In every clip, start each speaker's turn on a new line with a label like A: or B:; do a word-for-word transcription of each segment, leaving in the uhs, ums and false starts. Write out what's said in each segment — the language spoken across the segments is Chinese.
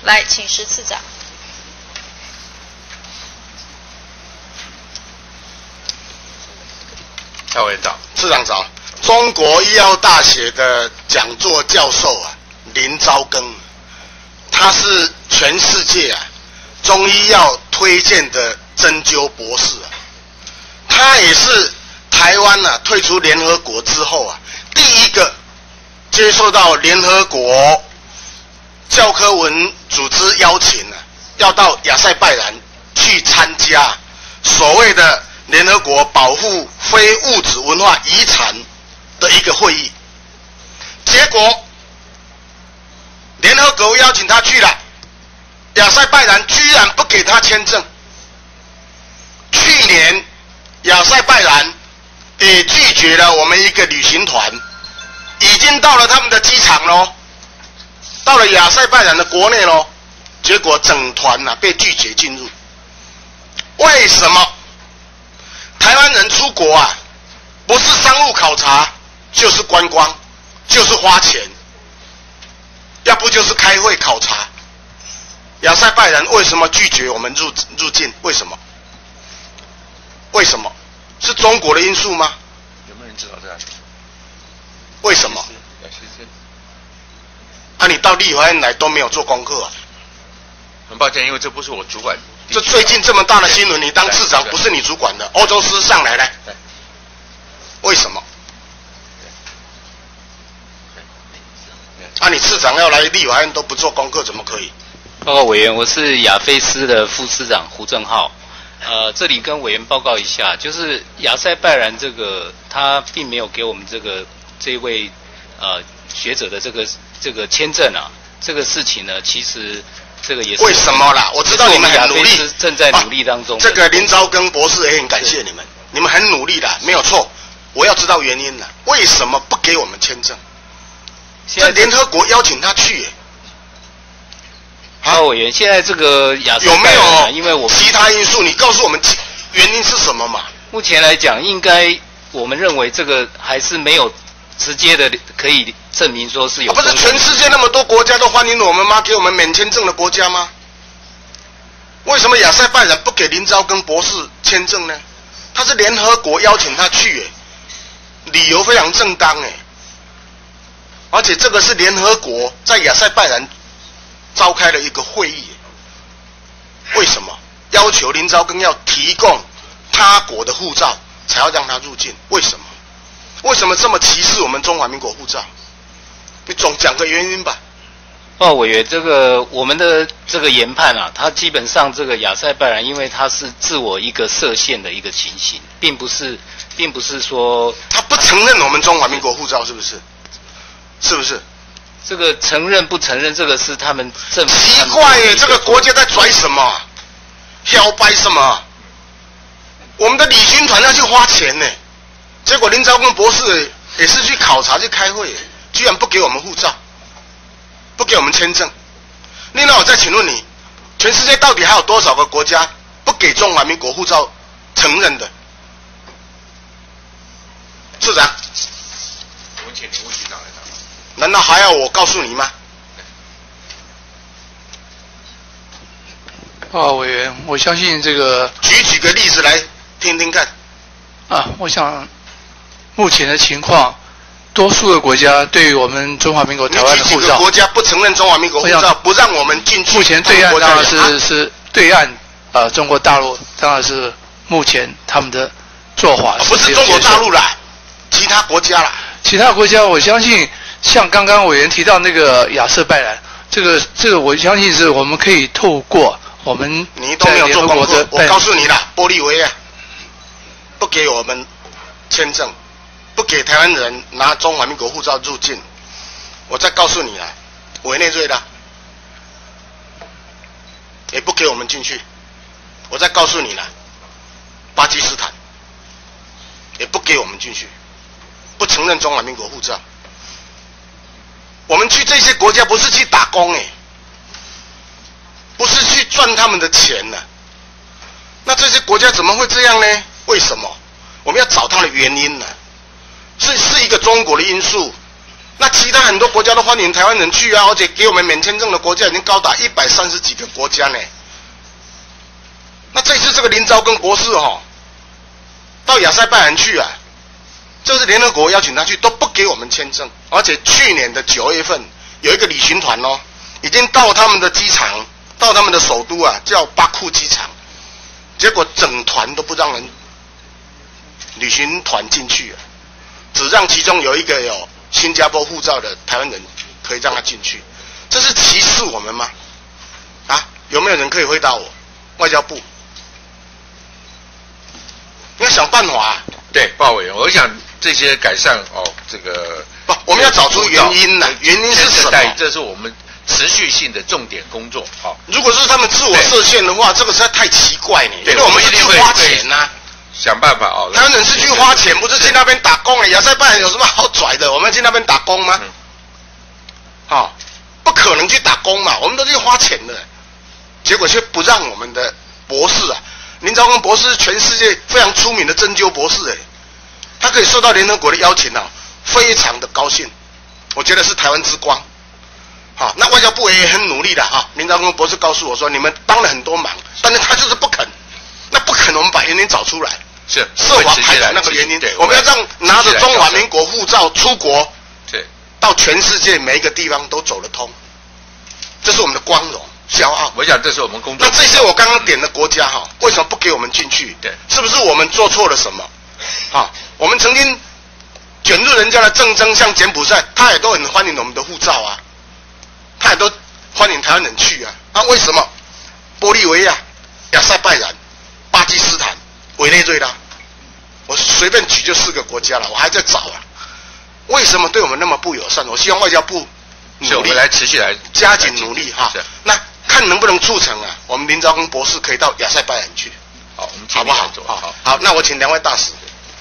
A: 来，请石次长。
B: 蔡委员长，
C: 市长早。中国医药大学的讲座教授啊，林昭庚，他是全世界啊中医药推荐的针灸博士啊，他也是台湾啊退出联合国之后啊第一个接受到联合国教科文组织邀请啊，要到亚塞拜然去参加所谓的联合国保护非物质文化遗产的一个会议，结果联合国邀请他去了，亚塞拜然居然不给他签证。去年亚塞拜然也拒绝了我们一个旅行团，已经到了他们的机场咯，到了亚塞拜然的国内咯，结果整团啊被拒绝进入。为什么？台湾人出国啊，不是商务考察，就是观光，就是花钱，要不就是开会考察。亚塞拜然为什么拒绝我们入入境？为什么？为什么？是中国的因素吗？
B: 有没有人知道这样？
C: 为什么？啊，你到立法院来都没有做功课啊？
B: 很抱歉，因为这不是我主管。
C: 这最近这么大的新闻，你当市长不是你主管的，欧洲师上来了，为什么？啊，你市长要来立法院都不做功课，怎么可以？
D: 报告委员，我是亚非司的副司长胡正浩。呃，这里跟委员报告一下，就是亚塞拜然这个，他并没有给我们这个这位呃学者的这个这个签证啊，这个事情呢，其实。这个也是
C: 为什么啦？我知道你们很努力，
D: 正在努力当中、啊。
C: 这个林昭庚博士也很感谢你们，你们很努力的，没有错。我要知道原因了，为什么不给我们签证？这联合国邀请他去、欸，
D: 啊，委员，现在这个亚塞
C: 有没有？
D: 因为我
C: 其他因素，你告诉我们原因是什么嘛？
D: 目前来讲，应该我们认为这个还是没有直接的可以证明说是有、
C: 啊。不是全世界那么多国家都欢迎我们吗？给我们免签证的国家吗？为什么亚塞拜然不给林昭庚博士签证呢？他是联合国邀请他去、欸，理由非常正当哎、欸。而且这个是联合国在亚塞拜然召开了一个会议、欸，为什么要求林昭庚要提供他国的护照才要让他入境？为什么？为什么这么歧视我们中华民国护照？你总讲个原因吧。
D: 报委员，这个我们的这个研判啊，它基本上这个亚塞拜然，因为它是自我一个设限的一个情形，并不是，并不是说
C: 他不承认我们中华民国护照，是不是？是不是？
D: 这个承认不承认，这个是他们政府。
C: 奇怪耶，这个国家在拽什么？摇摆什么？我们的旅行团要去花钱呢，结果林昭庚博士也是去考察去开会，居然不给我们护照，不给我们签证。另外，我再请问你，全世界到底还有多少个国家不给中华民国护照承认的？市长，
B: 我们请林务局长来答。
C: 难道还要我告诉你吗？
E: 啊，委员，我相信这个
C: 举几个例子来听听看。
E: 啊，我想目前的情况，多数的国家对于我们中华民国台湾的护照，
C: 你举几个国家不承认中华民国护照，不让我们进去。
E: 目前对岸当然是、啊、是对岸，呃，中国大陆当然是目前他们的做法、
C: 啊、不是中国大陆啦，其他国家啦。
E: 其他国家，我相信像刚刚委员提到那个亚塞拜然，这个这个我相信是我们可以透过我们
C: 你都没有做功课，我告诉你啦，玻利维亚不给我们签证，不给台湾人拿中华民国护照入境。我再告诉你啦，委内瑞拉也不给我们进去。我再告诉你啦，巴基斯坦也不给我们进去，不承认中华民国护照。我们去这些国家不是去打工哎，不是去赚他们的钱呢、啊。那这些国家怎么会这样呢？为什么？我们要找它的原因呢、啊？是是一个中国的因素， 那其他很多国家都欢迎台湾人去啊，而且给我们免签证的国家已经高达一百三十几个国家呢。那这次这个林昭庚博士哈、哦，到亚塞拜然去啊，这是联合国邀请他去，都不给我们签证，而且去年的九月份有一个旅行团哦，已经到他们的机场，到他们的首都啊，叫巴库机场，结果整团都不让人旅行团进去啊，只让其中有一个有新加坡护照的台湾人可以让他进去，这是歧视我们吗？啊，有没有人可以回答我？外交部，你要想办法、啊。
B: 对，报告委员，我想这些改善哦，这个
C: 不，我们要找出原因呢、啊。原因是什么？
B: 这是我们持续性的重点工作。好、哦，
C: 如果是他们自我设限的话，这个实在太奇怪呢。因为我们是去花钱呐、啊，
B: 想办法哦。
C: 台湾人是去花钱，不是去那边打工的。亚塞拜然有什么好拽的？我们去那边打工吗？好、嗯哦，不可能去打工嘛，我们都是花钱的。结果却不让我们的博士啊，林昭庚博士是全世界非常出名的针灸博士哎，他可以受到联合国的邀请啊，非常的高兴，我觉得是台湾之光。好，那外交部也很努力的哈，林昭庚博士告诉我说，你们帮了很多忙，但是他就是不肯，那不肯，我们把原因找出来，
B: 是
C: 设法排除那个原因，
B: 对，
C: 我们要让拿着中华民国护照出国，
B: 对，
C: 到全世界每一个地方都走得通，这是我们的光荣。骄傲，
B: 我想这是我们工作。
C: 那这些我刚刚点的国家哈，为什么不给我们进去？
B: 对，
C: 是不是我们做错了什么？啊，我们曾经卷入人家的政争，像柬埔寨，他也都很欢迎我们的护照啊，他也都欢迎台湾人去啊。那为什么玻利维亚、亚塞拜然、巴基斯坦、委内瑞拉，我随便举就四个国家了，我还在找啊。为什么对我们那么不友善？我希望外交部
B: 努力来持续来
C: 加紧努力哈。那看能不能促成啊？我们林昭庚博士可以到亚塞拜然去，
B: 好，我们
C: 好不好？好，好，好，那我请两位大使。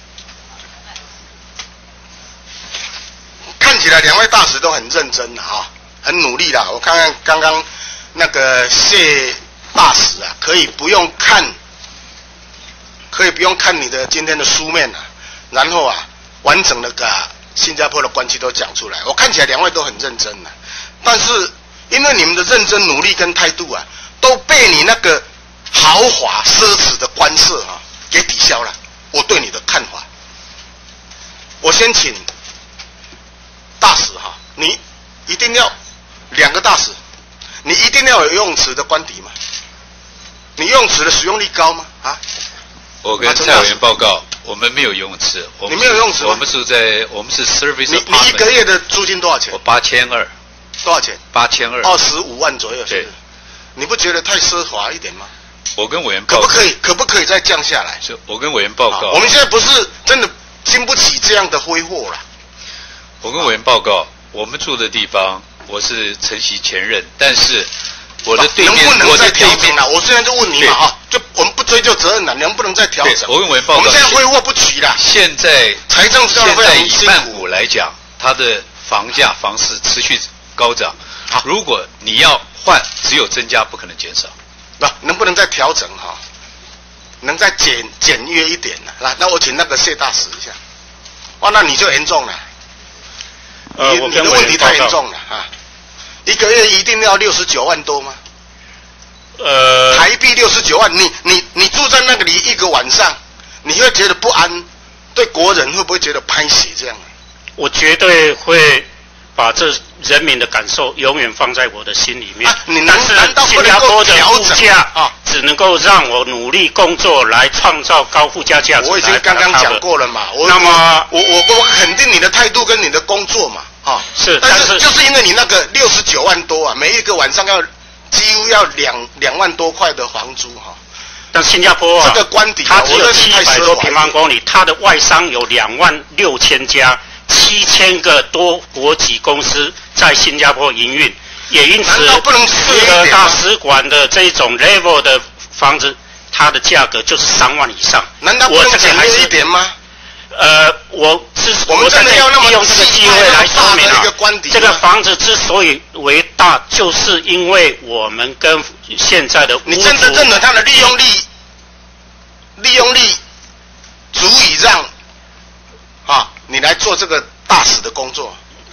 C: 看起来两位大使都很认真啊，很努力啦。我看看刚刚那个谢大使啊，可以不用看，可以不用看你的今天的书面啊，然后啊，完整的把新加坡的关系都讲出来。我看起来两位都很认真啊，但是。因为你们的认真努力跟态度啊，都被你那个豪华奢侈的官设啊给抵消了。我对你的看法，我先请大使哈，你一定要两个大使，你一定要有游泳池的官邸吗？你游泳池的使用率高吗？啊？
D: 我跟蔡委员报告，我们没有游泳池。
C: 你没有游泳池吗？
D: 我们是在我们是 service。
C: 你你一个月的租金多少钱？
D: 我八千二。
C: 多少钱？
D: 八千二，
C: 二十五万左右。
D: 对，
C: 你不觉得太奢华一点吗？
D: 我跟委员报告，
C: 可不可以？可不可以再降下来？
D: 是我跟委员报告，
C: 我们现在不是真的经不起这样的挥霍了。
D: 我跟委员报告，我们住的地方，我是承袭前任，但是我的对面，
C: 能不能再调整了？我现在就问你嘛哈，就我们不追究责任了，能不能再调整？
D: 我跟委员报告，
C: 我们现在挥霍不起了。
D: 现在
C: 财政
D: 现在以曼谷来讲，它的房价、房市持续高涨。
C: 好，
D: 如果你要换，只有增加，不可能减少。
C: 那能不能再调整哈？能再简简约一点呢？来，那我请那个谢大使一下。哇，那你就严重了。
A: 呃，
C: 你你的问题太严重了啊！一个月一定要六十九万多吗？
A: 呃，
C: 台币六十九万，你你你住在那个里一个晚上，你会觉得不安？对国人会不会觉得拍血这样？
A: 我绝对会把这人民的感受永远放在我的心里面。
C: 啊、你难
A: 但
C: 难道
A: 是新加坡的物价
C: 啊，
A: 只能够让我努力工作来创造高附加价值。
C: 我已经刚刚讲过了嘛。我
A: 那么
C: 我我我肯定你的态度跟你的工作嘛，啊
A: 是，
C: 但是就是因为你那个六十九万多啊，每一个晚上要几乎要两两万多块的房租哈。
A: 但新加坡啊，
C: 这个官邸、啊、
A: 它只有七百多平方公里，它的外商有两万六千家。七千个多国际公司在新加坡营运，也因此四个大使馆的这种 level 的房子，它的价格就是三万以上。
C: 难道不能简约一点吗？
A: 呃，我之
C: 我们真的要那么
A: 利用这个机会来说明啊，这个房子之所以为大，就是因为我们跟现在的屋主，
C: 你真的认为它的利用率，利用率足以让啊？你来做这个大使的工作，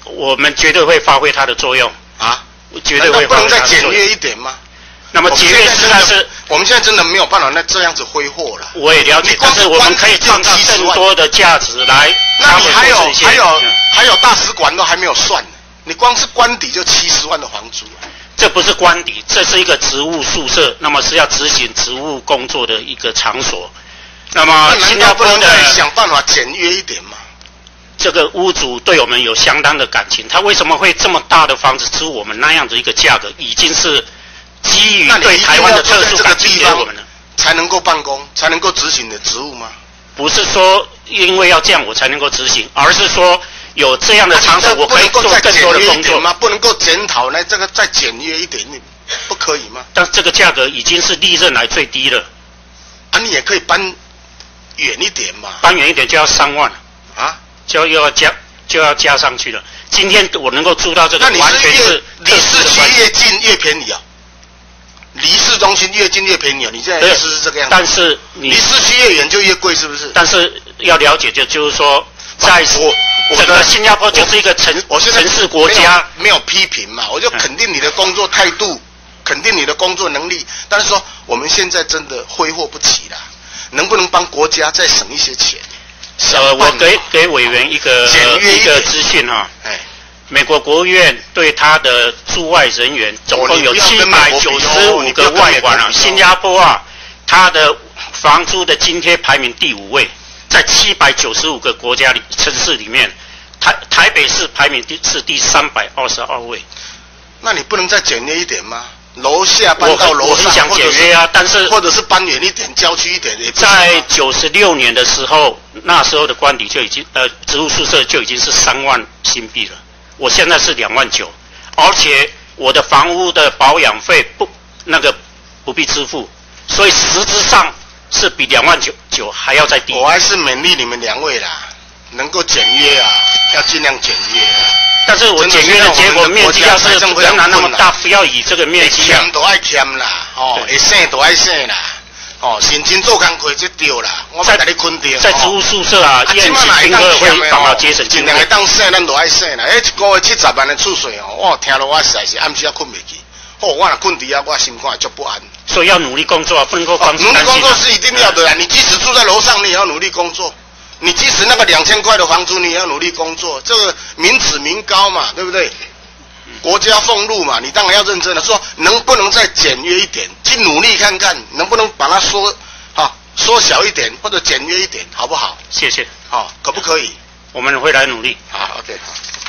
A: 我们绝对会发挥它的作用
C: 啊，
A: 绝对会发挥它的作用。
C: 难道不能再简约一点吗？
A: 那么节约实在是，
C: 我们现在真的没有办法那这样子挥霍了。
A: 我也了解，但是我们可以创造更多的价值来。
C: 那你还有还有还有大使馆都还没有算，你光是官邸就七十万的房租。
A: 这不是官邸，这是一个职务宿舍，那么是要执行职务工作的一个场所。那么新加坡的
C: 想办法简约一点嘛？
A: 这个屋主对我们有相当的感情，他为什么会这么大的房子出我们那样的一个价格，已经是基于对台湾的特殊感情给我们了，
C: 才能够办公，才能够执行的职务吗？
A: 不是说因为要这样我才能够执行，而是说有这样的场所，我可以做更多的工作
C: 吗？不能够检讨呢？这个再简约一点，不可以吗？
A: 但这个价格已经是历任来最低了。
C: 啊，你也可以搬远一点嘛。
A: 搬远一点就要三万
C: 啊，
A: 就又要加就要加上去了。今天我能够住到这个，完全是
C: 离市区越近越便宜啊。离市中心越近越便宜啊！你现在意思是这个样子？
A: 但是你
C: 离市区越远就越贵，是不是？
A: 但是要了解，就就是说，在整个新加坡就是一个城城市国家，
C: 没有批评嘛，我就肯定你的工作态度，肯定你的工作能力。但是说我们现在真的挥霍不起啦，能不能帮国家再省一些钱？
A: 呃，我给给委员一个一个资讯哈，哎。美国国务院对他的驻外人员总共有七百九十五个外馆啊，新加坡啊，它的房租的津贴排名第五位，在七百九十五个国家里城市里面，台台北市排名第是第三百二十二位。
C: 那你不能再简约一点吗？楼下搬到楼上，
A: 我很想简约啊，但是
C: 或者是搬远一点，郊区一点也不行。
A: 在九十六年的时候，那时候的官邸就已经呃职务宿舍就已经是三万新币了。我现在是两万九，而且我的房屋的保养费不那个不必支付，所以实质上是比两万九九还要再低。
C: 我还是勉励你们两位啦，能够简约啊，要尽量简约啊。
A: 但是我简约的结果面积要是仍然那么大，不要以这个面积。
C: 欠都爱欠啦，哦，会省都爱省啦。哦，认真做工课就对啦，我要给你肯定。
A: 在职务宿舍啊，宴请宾客会帮忙节省经费。
C: 尽量会当省，咱都爱省啦。哎，一个月七十万的厝税哦，我听了我实在是暗时也困不去。哦，我若困伫啊，我心肝就不安。
A: 所以要努力工作啊，不能够光
C: 努力工作是一定要的啦。你即使住在楼上，你也要努力工作。你即使那个两千块的房租，你也要努力工作。这个民脂民膏嘛，对不对？国家俸禄嘛，你当然要认真的说，能不能再简约一点？去努力看看，能不能把它缩啊缩小一点，或者简约一点，好不好？
A: 谢谢。
C: 好，可不可以？
A: 我们会来努力。
C: 好 ，OK， 好。